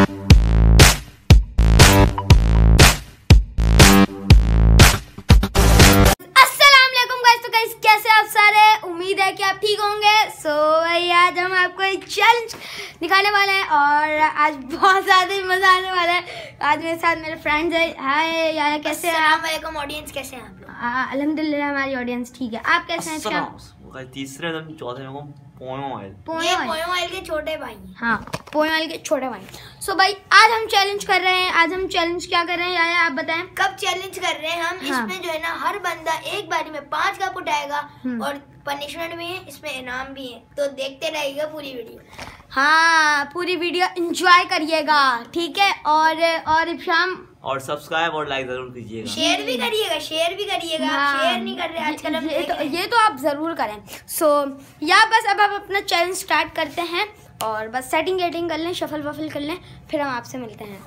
कि आप ठीक होंगे। भाई आज हम आपको एक चैलेंज दिखाने वाले हैं और आज बहुत ज़्यादा मज़ा आने वाला है। आज मेरे साथ मेरे फ्रेंड्स हैं। हाय यार, कैसे हैं आप? वालेकुम ऑडियंस, कैसे हैं आप लोग? अल्हम्दुलिल्लाह हमारी ऑडियंस ठीक है। आप कैसे हैं? तीसरे दिन चौथे में पोयो ऑयल के छोटे भाई। हाँ, पोयो ऑयल के छोटे भाई। भाई आज हम चैलेंज कर रहे हैं। आज हम चैलेंज क्या कर रहे हैं यार, आप बताएं। कप चैलेंज कर रहे हैं हम। हाँ। इसमें जो है ना, हर बंदा एक बारी में 5 कप उठाएगा और पनिशमेंट भी है, इसमें इनाम भी है, तो देखते रहिएगा पूरी वीडियो। हाँ, पूरी वीडियो एंजॉय करिएगा, ठीक है। और शाम और सब्सक्राइब और लाइक जरूर कीजिएगा, शेयर भी करिएगा, हाँ, शेयर नहीं कर रहे आजकल हम। ये तो आप जरूर करें। या बस अब आप अपना चैलेंज स्टार्ट करते हैं और बस सेटिंग कर लें, शफल वफल कर लें, फिर हम आपसे मिलते हैं।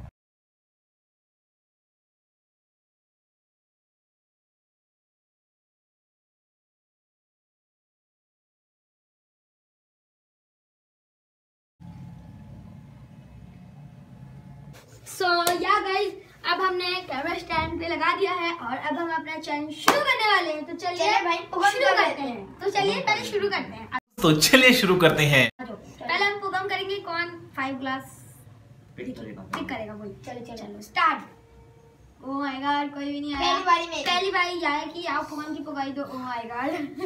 या गाइस, अब हमने कैमरा स्टैंड पे लगा दिया है और अब हम अपना चैलेंज शुरू करने वाले हैं। तो चलिए भाई शुरू करते हैं। तो चलिए पहले शुरू करते हैं। तो चलिए शुरू करते हैं। पहले हम पुगम करेंगे, कौन 5 ग्लास पिक करेगा वही। चलो स्टार्ट। ओह माय गॉड, कोई भी नहीं आया। पहली बारी आया कि आप पुगम की पुगाई दो। ओह माय गॉड,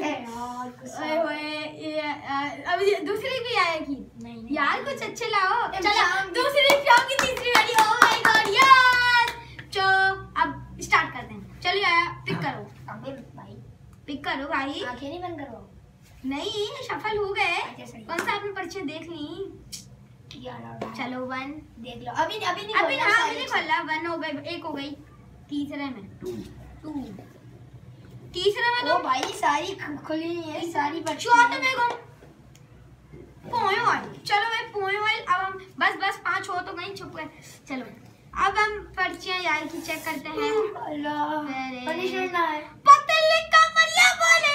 अभी दूसरी भी आया कि नहीं यार, कुछ अच्छे लाओ। चलो दूसरी, शाम की तीसरी बारी। ओह माय गॉड यार। चलो अब स्टार्ट करते हैं। चलिए आया, पिक करो भाई, पिक करो भाई। आंखें नहीं बंद करो। नहीं, सफल हो गए। कौन सा आपने पर्चे देख ली? चलो 1 देख लो। अभी नहीं खोला। 1 हो गई, 1 हो गई। तीसरे में 2 तीसरे में तो भाई सारी खुली है, सारी। चौथे में को पोयो ऑयल। चलो भाई पोयो ऑयल। अब हम बस 5 हो तो गई, चुप गए। चलो अब हम पर्चियां यार की चेक करते हैं। पनिशमेंट ना है। पतली कमरिया बोले।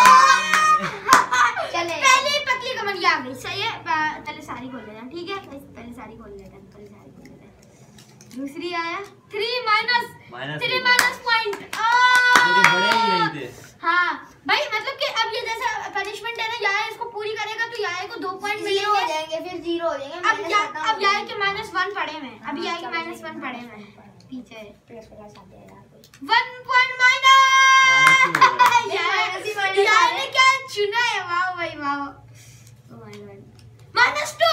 चले पहले पतली कमरिया आ गई, सही है। पहले सारी खोल लेना, ठीक है। पहले सारी खोल लेते हैं। दूसरी आया 3 माइनस पॉइंट। हाँ भाई, मतलब कि अब ये जैसा पनिशमेंट है ना, यार इसको पूरी करेगा तो यार को 2 पॉइंट मिलेंगे, हो जाएंगे, फिर 0 हो जाएंगे। अब यार के -1 पड़े हैं। अभी यार के -1 पड़े हैं पीछे। 1 पॉइंट माइनस। यार ने क्या चुना है। वाह भाई वाह। -2।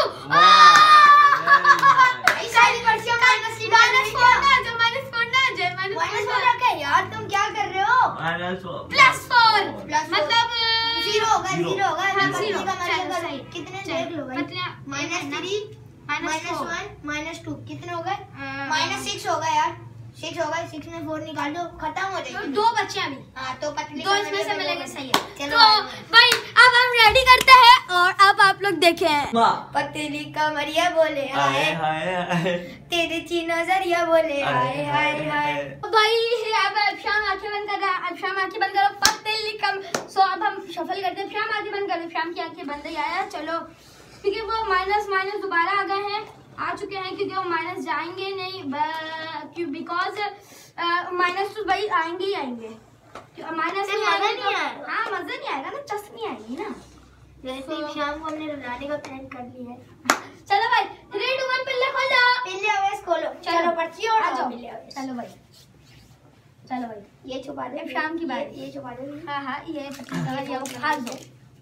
यार तुम क्या कर रहे हो? +4 मतलब 0 होगा। हाँ, 0। कितने देख लो भाई। -3 -1 -2 कितने हो गए? -6 होगा यार। 6 होगा। 6 में 4 निकाल दो, खत्म हो जाएगा। 2 बच्चे अभी। हाँ, तो पतली 2 इसमें से मिलेंगे, सही है। चलो तो भाई अब हम रेडी करते हैं और अब आप लोग देखें। पतली कमरिया बोले हाय हाय, तेरे ची नजरिया बोले हाय हाय हाय। भाई अब शाम आंखें बंद कर रहा है। अब शाम आंखें बंद करो। पतली कम। अब हम शफल करते हैं। शाम आंखें बंद कर। शाम की आंखें बंद ही आया। चलो, क्योंकि वो माइनस दोबारा आ गए हैं, आ चुके हैं, क्योंकि वो माइनस जाएंगे नहीं, बिकॉज माइनस तो भाई आएंगे ही आएंगे। माइनस नहीं आएगा। हाँ, मजा नहीं आएगा ना, चस नहीं आएगी ना। वैसे शाम को हमने रुलाने का प्लान कर लिया है। चलो भाई 3 2 1 पिल्ले खोल जाओ। पिल्ले अवेस खोलो। चलो पर्ची और आ जाओ। चलो भाई ये छुपा दे। शाम की बात। ये छुपा दे। हाँ ये पतली खा दो।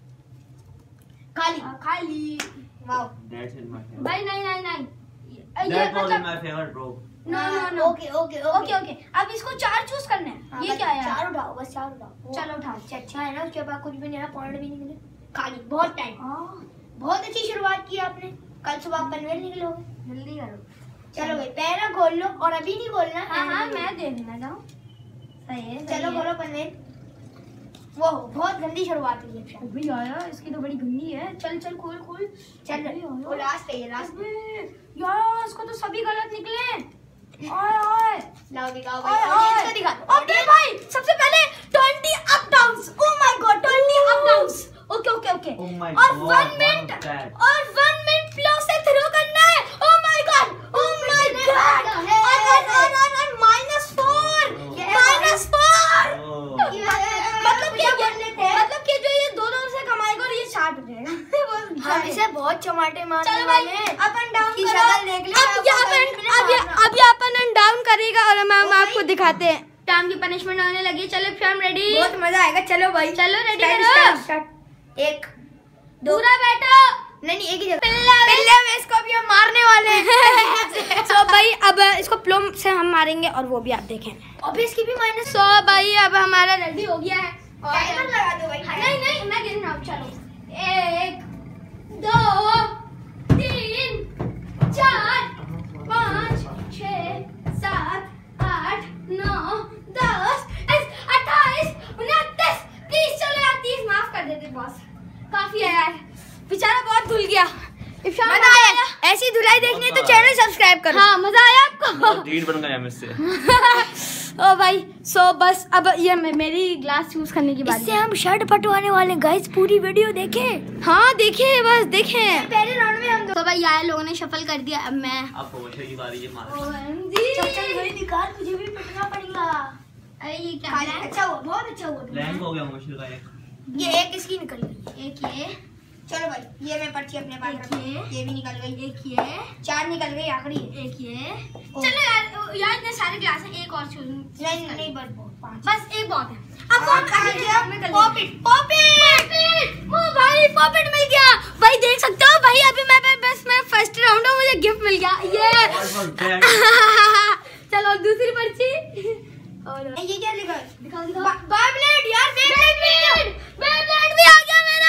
खाली। वाओ भाई नहीं ये मतलब नो। ओके। अब इसको 4 चूज करने हैं। ये क्या है? 4 उठाओ, बस 4 उठाओ। चलो उठाओ। अच्छा है ना, उसके बाद कुछ भी नहीं है, पॉइंट भी नहीं मिले। खाली बहुत टाइम। बहुत अच्छी शुरुआत की आपने। कल सुबह पनवेल निकलोगे, जल्दी करो। चलो भाई पहला खोल लो, और अभी नहीं खोलना। हाँ मैं देखना जाऊँ, सही है। चलो खोलो पनवेल। वो बहुत गंदी शुरुआत हुई है अभी यार, इसकी तो बड़ी गंदी है। चल खोल। चल वो लास्ट है, ये लास्ट यार, इसको तो सभी गलत निकले। ओए लाओ दिखाओ भाई, ऑडियंस को दिखा दो। ओके भाई, सबसे पहले 20 up downs. Oh my God, 20 up downs. Okay और 1 मिनट फ्लो से थ्रो करना है। ओह माय गॉड हम इसे बहुत चमाटे मारने चलो भाई वाले हैं। अप एंड डाउन की करो। शक्ल देख लो, अब यहाँ पे अप एंड डाउन करेगा और हम आपको दिखाते हैं। शाम की पनिशमेंट होने लगी। चलो शाम रेडी, बहुत मजा आएगा। चलो भाई चलो रेडी स्टार्ट, करो। स्टार्ट। एक दो, पूरा बैठो। नहीं एक ही जगह। पिल्ला पिल्ले में इसको भी हम मारने वाले हैं। सो भाई अब इसको प्लो से हम मारेंगे और वो भी आप देखें। अब इसकी भी माइनस। सो भाई अब हमारा रेडी हो गया है। टाइमर लगा दो भाई। नहीं नहीं मैं गिन रहा हूँ। चलो 1 2 3 4 5 6 7 8 9 10 28 29 30। चलो यार 30 माफ कर देते बॉस, काफी है यार, बेचारा बहुत धुल गया। मजा आया? ऐसी धुलाई देखनी है तो चैनल सब्सक्राइब करो। हाँ मजा आया आपको? ढीठ बन गया हम इससे। ओ भाई सो बस अब ये मेरी ग्लास चूज करने की बारी इससे है। हम शर्ट फटवाने वाले गाइस, पूरी वीडियो देखें। हाँ देखिए बस देखें। पहले राउंड में हम तो भाई यार लोगों ने शफल कर दिया। अब मैं अब प्रोमोशन की बारी है मारा। चल भाई निकाल, मुझे भी पिटना पड़ेगा। अरे ये क्या है? अच्छा हुआ, बहुत अच्छा हुआ। ब्लैंक हो गया मुश्किल का एक। ये एक इसकी निकल गई। एक ये, चलो भाई ये मैं पर्ची अपने पास एक रखती हूँ। ये भी निकल गई। एक ये, 4 निकल गई, आखिरी है। एक ये। चलो यार इतने सारे ग्लास हैं, एक और चूज। नहीं बस 5। बस एक बहुत है। अब अब आ गया पॉपिट। पॉपिट ओ भाई पॉपिट मिल गया भाई, देख सकते हो भाई। अभी मैं फर्स्ट राउंड हूँ, मुझे गिफ्ट मिल गया ये। चलो दूसरी पर्ची। और ये क्या लिखा है? दिखाओ दिखाओ। बायब्लेड यार, बेब्लेड बेब्लेड भी आ गया मेरा।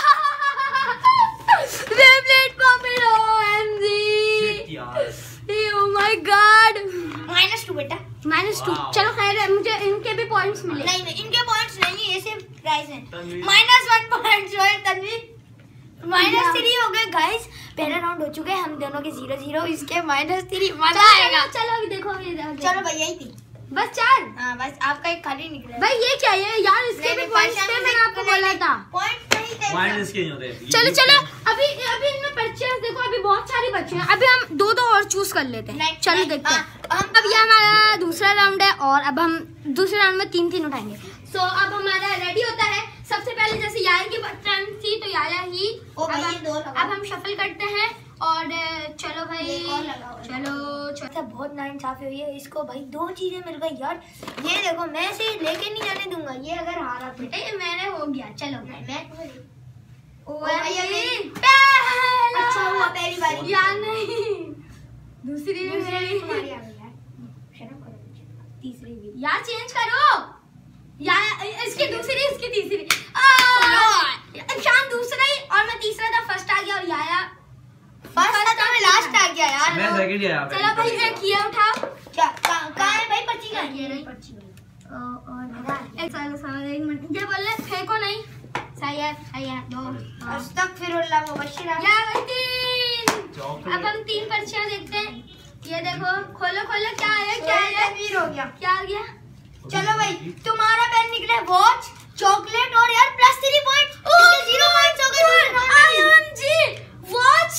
Beyblade pop it OMG। Oh my God. -2 बेटा। -2। Wow. चलो खैर है, मुझे इनके भी पॉइंट्स मिले। नहीं इनके पॉइंट्स नहीं है, ये सिर्फ प्राइस है। तन्वी। -1 पॉइंट जो है तन्वी। -3 हो गए गाइस। पहला राउंड हो चुका है, हम दोनों के 0-0। इसके -3 मजा आएगा। चलो अभी देखो ये चलो भाई यही थी। बस 4। हाँ बस आपका एक खाली निकला है। भाई ये क्या है यार? इसके नहीं, भी नहीं, पॉइंट्स थे, परेशानी मैंने नहीं, आपको नहीं, बोला था। पॉइंट नहीं थे। पॉइंट इसके नहीं होते। चलो चलो अभी इनमें पर्चियां देखो, अभी बहुत सारी बची हैं। अभी हम 2 और चूज कर लेते हैं। नहीं, चलो नहीं, देखते हैं। हम अब ये हमारा दूसरा राउंड है और अब हम दूसरे राउंड में 3 उठाएंगे। सो अब हमारा रेडी होता है। सबसे पहले जैसे याया की टर्न थी तो याया ही। ओ भाई, ये 2 अब हम शफल करते हैं और चलो भाई एक और लगाओ। चलो अच्छा बहुत नाइंसाफी हुई है इसको भाई। 2 चीजें मिल गई यार। ये देखो मैं इसे लेके नहीं जाने दूंगा, ये अगर हारा तो। बेटा ये मैंने हो गया। चलो मैं ओ भाई, भाई पहला। अच्छा हुआ पहली बारी। यार नहीं दूसरी भी दूसरी मेरी। तुम्हारी आ गई यार। शर्म करो। तीसरी भी यार चेंज करो यार। इसकी दूसरी इसकी तीसरी। शाम दूसरा ही और मैं तीसरा था। फर्स्ट आ गया और याया फर्स्ट था तो मैं लास्ट आ गया यार। मैं सेकंड आया। चलो भाई एक ये उठाओ। क्या कहाँ है भाई पर्ची? का ये रही पर्ची और एक मिनट ये बोल रहे फेंको नहीं। सही है 2 अस्तगफिरुल्लाह मुबश्शिरा। या भाई 3। अब हम 3 पर्चियां देखते हैं। ये देखो खोलो क्या है तनवीर हो गया। क्या आ गया? चलो भाई तुम्हारा पेन निकले वॉच, चॉकलेट और यार +3 पॉइंट। 0 पॉइंट्स हो गए। OMG watch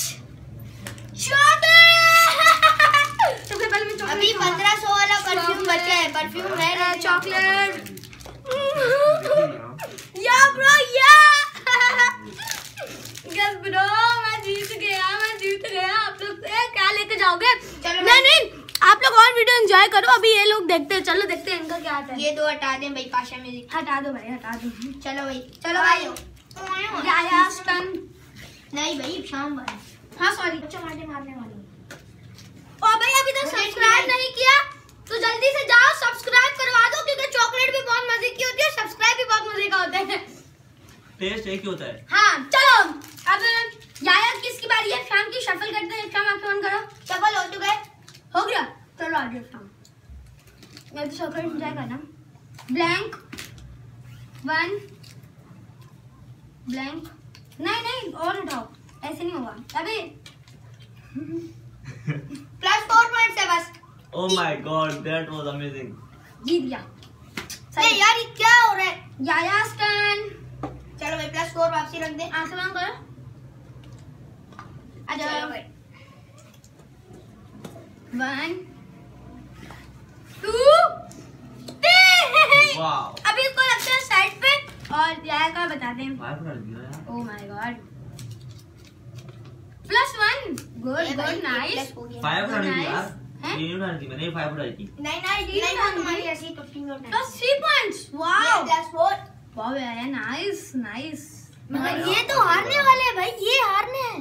chocolate. सबसे पहले मैं अभी 1500 वाला परफ्यूम बचा है। परफ्यूम है चॉकलेट। या ब्रो या यस ब्रो मैं जीत गया। आप लोग क्या लेके जाओगे? चलो नहीं आप लोग और वीडियो एंजॉय करो। अभी ये लोग देखते हैं। चलो देखते हैं इनका क्या आता है। ये 2 हटा दें भाई, पाशा म्यूजिक। हटा दो भाई हटा दो। चलो भाई याया स्टन। नहीं भाई शाम वाला। हाँ सॉरी टमाटर मारने वाले। और भाई अभी तक सब्सक्राइब नहीं किया तो जल्दी से जाओ सब्सक्राइब करवा दो, क्योंकि चॉकलेट भी बहुत मजे की होती है, सब्सक्राइब भी बहुत मजे का होता है। टेस्ट एक ही होता है। हाँ चलो अब याया किसकी बारी है? शाम की शफल करते हैं। शाम आंखें बंद करो। सफल हो चुका है। हो गया। चलो आ जाओ शाम। मैं तो चॉकलेट एंजॉय करना। Blank 1 blank. नहीं और उठाओ, ऐसे नहीं होगा अभी। +4 पॉइंट है बस। Oh my God, that was amazing. जीत गया। नहीं यार ये क्या हो रहा है? Yaya stun. चलो भाई +4 वापसी रख दे। आंखें बंद करो। आ चलो जाओ। भाई 1 2 3। Wow. अभी इसको रखते हैं साइड पे और याया का बताते हैं। बाहर कर दिया यार। Oh my God. Good good nice. 5 उठानी थी यार, हैं? 3 उठानी थी, मैंने 5 उठाई थी। नहीं तुम्हारी रसीद 15 नोट तो 3 पॉइंट्स। Wow plus 4। वाओ यार, नाइस नाइस। मगर ये तो हारने वाले हैं भाई, ये हारने हैं।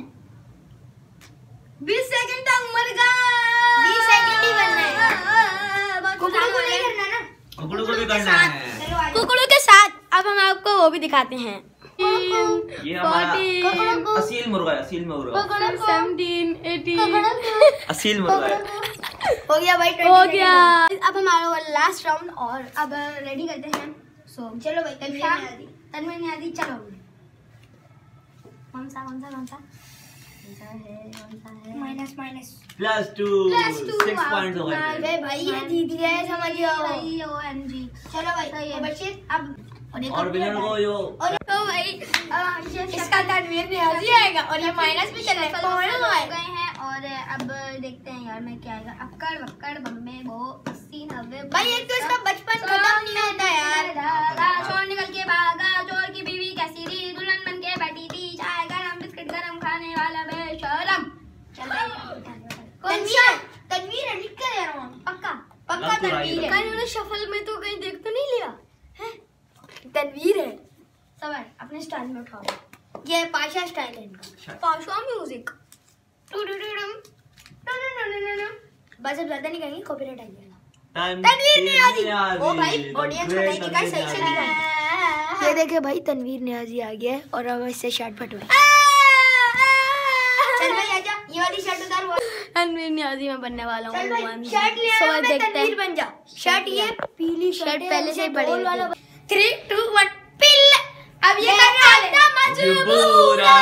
20 सेकंड तक मर गया। 20 सेकंड ही करना है। कुकड़ू कुकड़ू को नहीं करना ना। कुकड़ू को भी करना है। चलो आ जाओ। कुकड़ू के साथ अब हम आपको वो भी दिखाते हैं। ये हमारा असील मुर्गा है, असील मुर्गा, 17 18 असील मुर्गा है। हो गया भाई, 20 हो गया। सेकंड। अब हमारा लास्ट राउंड और अब रेडी करते हैं। सो चलो भाई, तन्वीर ने आदि चलो। कौन सा है? माइनस +2 6 पॉइंट्स हो गए। अरे भाई ये जीत गए, समझ जाओ। OMG। चलो भाई, सही है। बशीर अब और विनर को यो तो भाई इसका तनवीर ने आ जाएगा और ये माइनस भी चल रहा है। गए हैं और अब देखते हैं यार मैं क्या आएगा। अक्कड़ बक्कड़ बम्बे वो 80 90। भाई एक तो इसका बचपन खत्म नहीं होता यार। चोर निकल के भागा, चोर की बीवी कैसी थी, दुल्हन बन के बैठी थी, चाय गरम बिस्किट गरम खाने वाला बेशरम। चल तनवीर लिख कर दे रहा हूँ। पक्का तनवीर है। कहीं उन्होंने शफल में तो कहीं देख तो नहीं लिया है? तनवीर है। सब है अपने स्टाइल में उठाओ। ये पाशा स्टाइल है इनका। पाशा म्यूजिक। बस अब ज्यादा नहीं कहेंगे, कॉपीराइट आ जाएगा। तनवीर नियाज़ी। ओ भाई ऑडियंस बताइए दिखाई सही से दिखाई। ये देखे भाई, तनवीर नियाज़ी आ गया है और अब इससे शर्ट फटवाई। चल भाई आजा, ये वाली शर्ट उतार। तनवीर नियाज़ी में बनने वाला हूँ। चल भाई शर्ट ले आ, मैं तनवीर बन जा। शर्ट ये पीली शर्ट पहले से ही पड़ी वाला। है। 3 2 1 पिल। अब ये करने वाले मजबूरा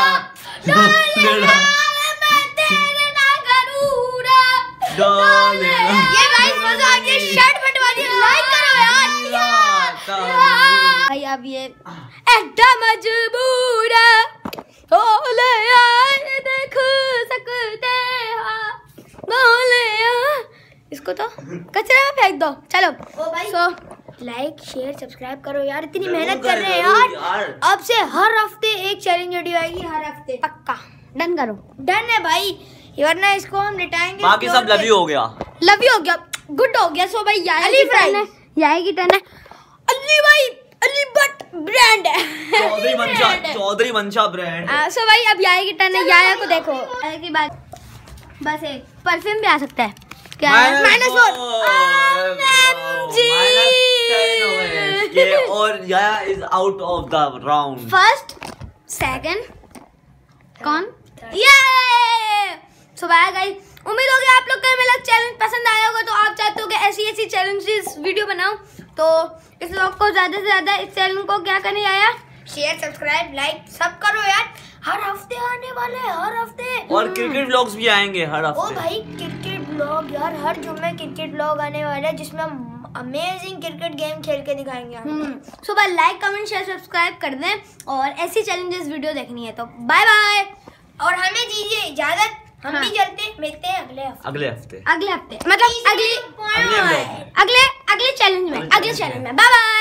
ये गाइस मजा आ गया। शर्ट फटवा दी, लाइक करो यार। भाई अब ये एड्डा मजबूरा बोले आए देख सकते हो, बोले इसको तो कचरे में फेंक दो। चलो ओ भाई सो लाइक शेयर सब्सक्राइब करो यार, इतनी जरूर मेहनत कर रहे हैं करो यार। अब से हर हफ्ते एक चैलेंज वीडियो आएगी, हर हफ्ते पक्का डन करो। डन है भाई, वरना इसको हम रिटाएंगे। बाकी सब लव यू हो गया, लव यू हो गया, गुड हो गया। सो भाई अली फ्राई याई की टर्न है। अली भाई अली बट ब्रांड है। चौधरी मंशा ब्रांड। सो भाई अब याई की टर्न है। याया को देखो, याया की बात बस एक परफ्यूम भी आ सकता है क्या? -4 और Yaya is out of the round. First second कौन? ये सो बाय गाइस, उम्मीद होगी आप लोग को मेरा चैलेंज पसंद आया होगा। तो आप चाहते हो कि ऐसी चैलेंजेस वीडियो बनाऊं, तो इस लोग को ज्यादा से ज्यादा इस चैनल को क्या करने आया, शेयर सब्सक्राइब लाइक सब करो यार। हर हफ्ते आने वाले हैं, हर हफ्ते। और क्रिकेट व्लॉग्स भी आएंगे हर हफ्ते। ओ भाई क्रिकेट व्लॉग यार, हर जुम्मे क्रिकेट व्लॉग आने वाला है जिसमें हम अमेजिंग क्रिकेट गेम खेल के दिखाएंगे। सुबह लाइक कमेंट शेयर सब्सक्राइब कर दें और ऐसी चैलेंजेस वीडियो देखनी है तो बाय बाय। और हमें दीजिए इजाजत, हम भी चलते, मिलते हैं अगले हफ्ते अगले हफ्ते मतलब अगले चैलेंज में, बाय बाय।